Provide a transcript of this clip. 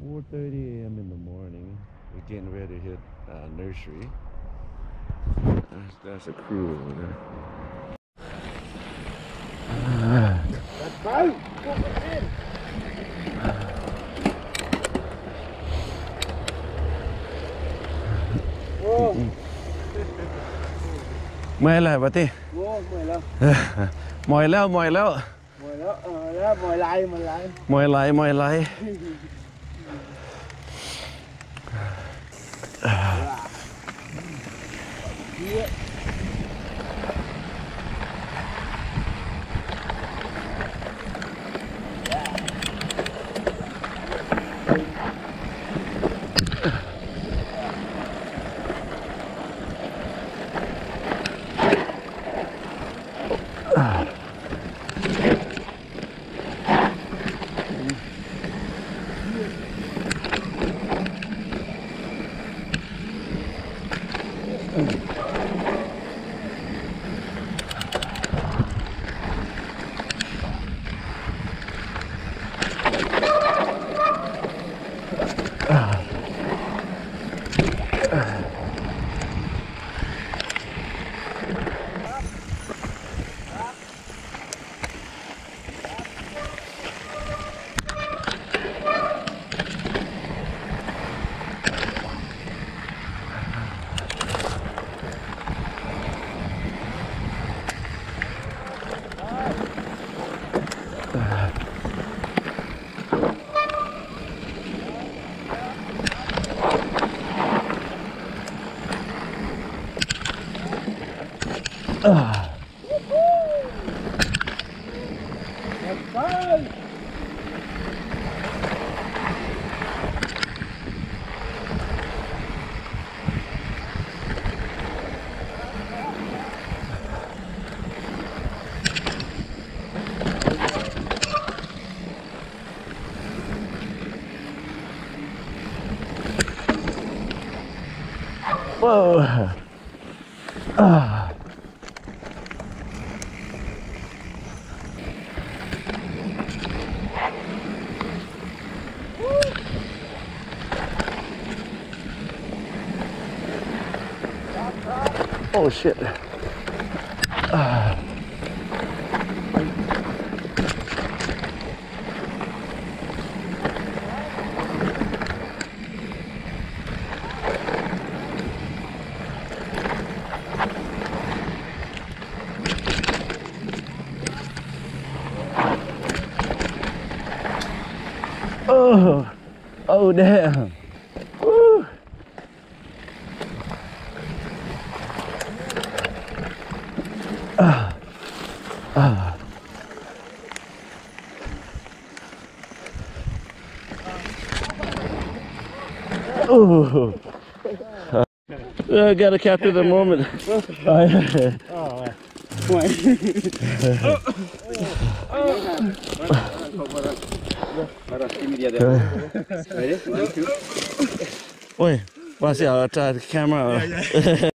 4:30 a.m. in the morning. We're getting ready to hit nursery. That's a crew over there. Let's go! Whoa! เมื่อยแล้วปะติ Whoa, mời lâu. มอยแล้ว Mời lâu, mời lại. มอยไหล Whoa. Oh shit. Oh damn. Woo. Oh. I gotta capture the moment. Wait, want to see how I try the camera?